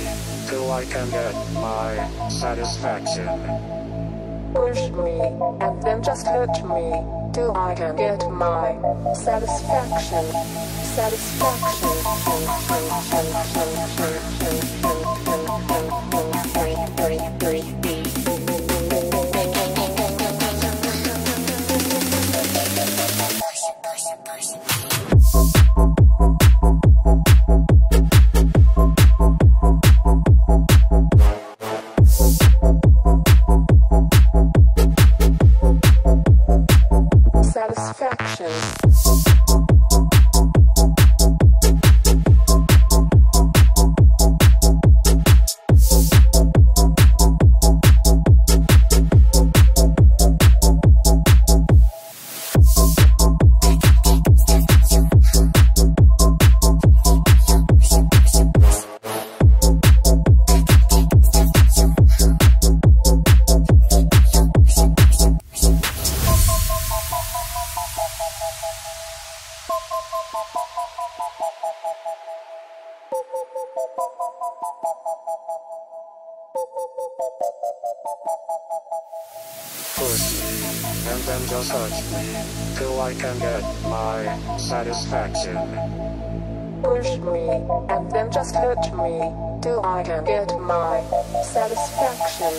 till I can get my satisfaction. Push me, and then just hurt me, till I can get my satisfaction. Satisfaction. Satisfaction. Push me, and then just hurt me, till I can get my satisfaction. Push me, and then just hurt me, till I can get my satisfaction.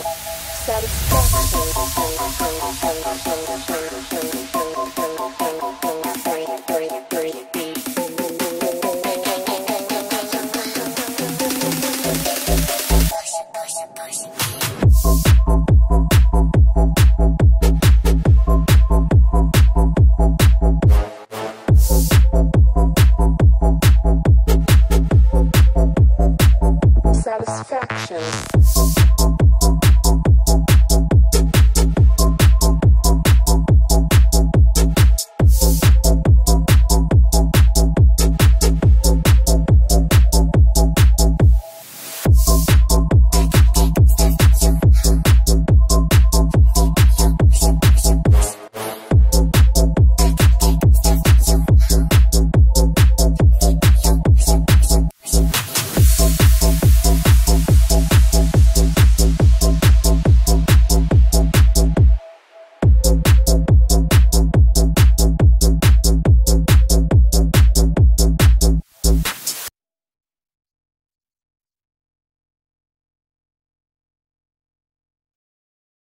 Satisfaction.